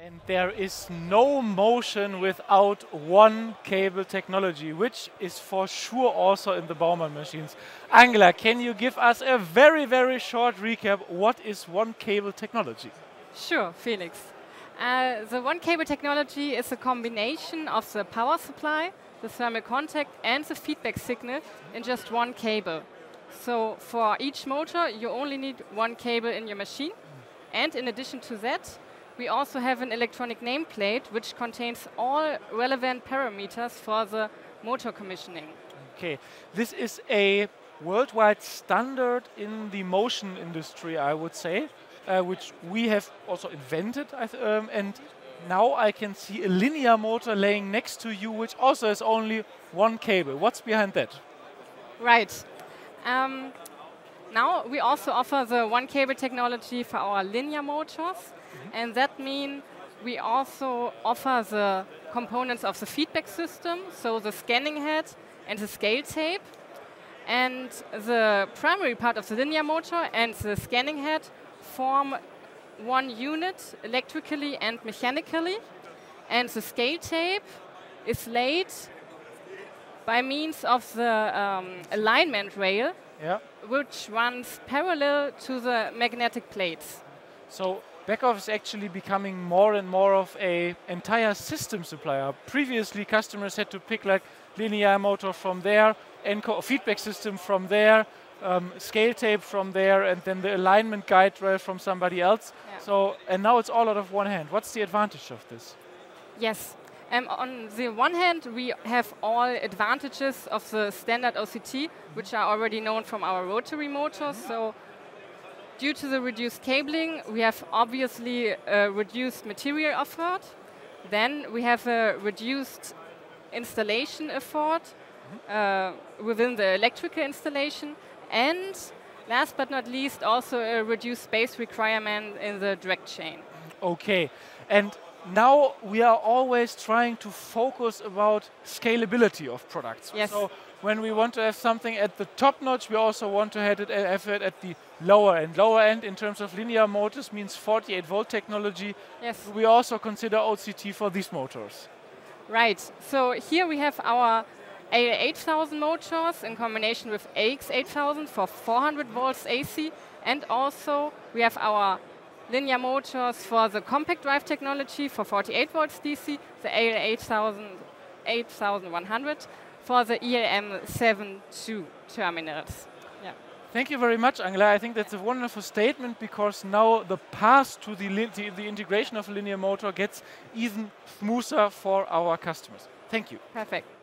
And there is no motion without one cable technology, which is for sure also in the Baumann machines. Angela, can you give us a very, very short recap? What is one cable technology? Sure, Felix. The one cable technology is a combination of the power supply, the thermal contact, and the feedback signal in just one cable. So for each motor, you only need one cable in your machine. And in addition to that, we also have an electronic nameplate which contains all relevant parameters for the motor commissioning. Okay, this is a worldwide standard in the motion industry, I would say, which we have also invented. And now I can see a linear motor laying next to you, which also has only one cable. What's behind that? Right. Now we also offer the one cable technology for our linear motors. And that means we also offer the components of the feedback system, so the scanning head and the scale tape. And the primary part of the linear motor and the scanning head form one unit electrically and mechanically. And the scale tape is laid by means of the alignment rail, which runs parallel to the magnetic plates. So Beckhoff is actually becoming more and more of an entire system supplier. Previously, customers had to pick like linear motor from there, feedback system from there, scale tape from there, and then the alignment guide rail from somebody else. Yeah. So, and now it's all out of one hand. What's the advantage of this? Yes. On the one hand, we have all advantages of the standard OCT, which are already known from our rotary motors. So, due to the reduced cabling, we have obviously a reduced material effort. Then we have a reduced installation effort within the electrical installation. And last but not least, also a reduced space requirement in the direct chain. Okay. And now we are always trying to focus about scalability of products. Yes. So when we want to have something at the top notch, we also want to have it at the lower end. Lower end in terms of linear motors means 48 volt technology. Yes. We also consider OCT for these motors. Right. So here we have our AL8000 motors in combination with AX8000 for 400 volts AC. And also we have our linear motors for the compact drive technology for 48 volts DC, the AL8100 for the ELM72 terminals. Yeah. Thank you very much, Angela. I think that's a wonderful statement because now the path to the integration of a linear motor gets even smoother for our customers. Thank you. Perfect.